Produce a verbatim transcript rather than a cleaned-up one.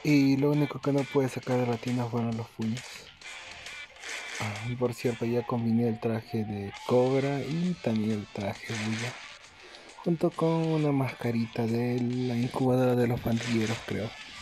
Y lo único que no pude sacar de la tienda fueron los puños. Ah, y por cierto, ya combiné el traje de Cobra y también el traje Bulla, junto con una mascarita de la incubadora de los pandilleros, creo.